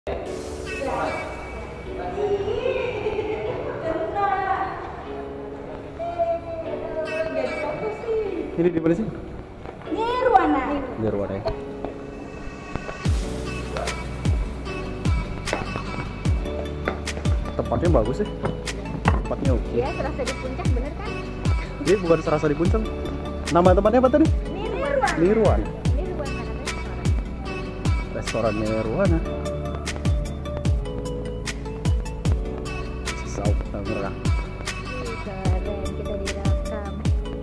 Ini di mana sih? Nirwana. Nirwana ya. Tempatnya bagus sih. Tempatnya oke. Iya, serasa di puncak bener kan? Ini bukan serasa di puncak. Nama tempatnya apa tadi? Nirwana. Nirwana. Nirwana restoran. Restoran Nirwana. Sauk Tangerang. Keren, kita direkam.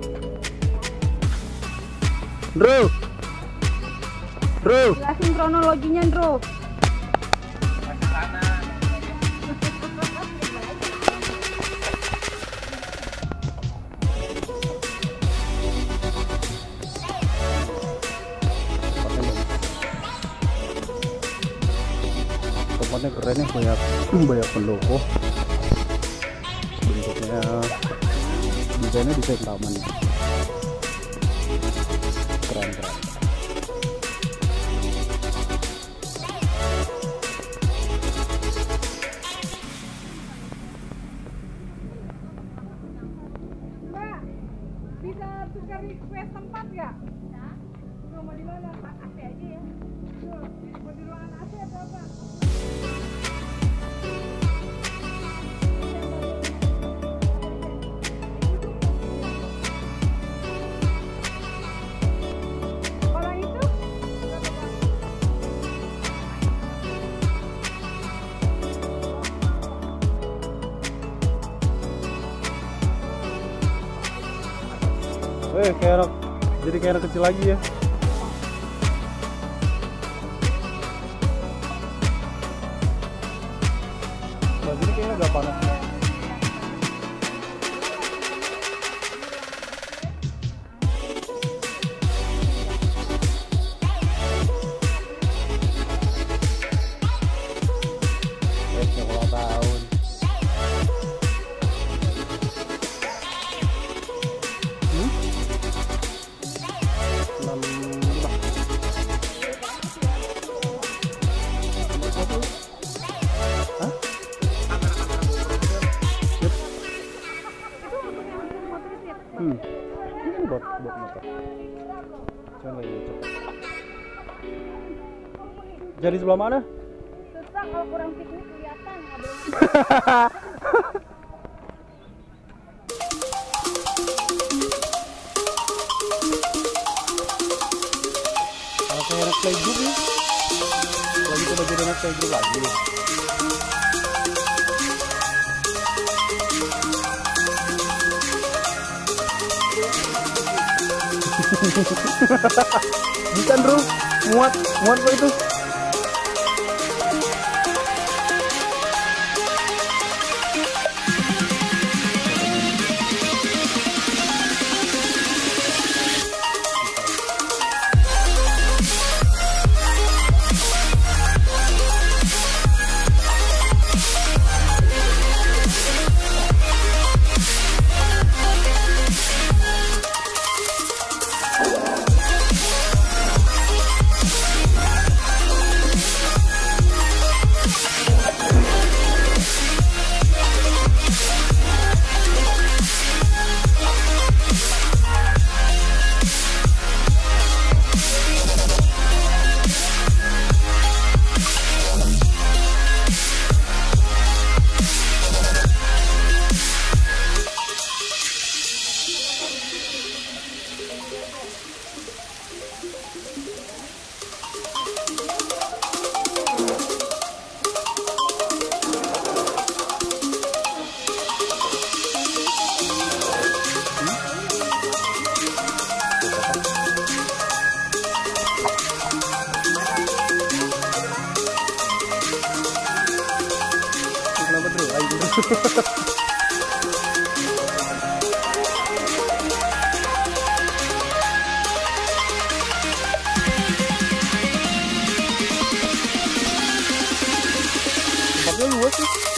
Bro. Bro. Jelasin kronologinya, Bro. Tempatnya keren ya, banyak pendopo. Bentuknya desainnya desain taman. Keren. Mbak, bisa tukar request tempat nggak? Mau di mana? AC aja ya. Mau di ruangan AC atau apa? Kalau itu berapa, Pak? Jadi kayak anak kecil lagi ya. Nah, jadi kayaknya agak panas. Ulang tahun. Ini buat motor. Cuman lagi ngecek. Jadi sebelah mana? Susah kalau kurang piknik kelihatan nggak boleh. Kalau kayak anak playgroup nih, lagi coba jadi anak playgroup lagi. Bukan bro, muat kok itu. Kenapa bro? Ayo bro. Tempatnya luas sih.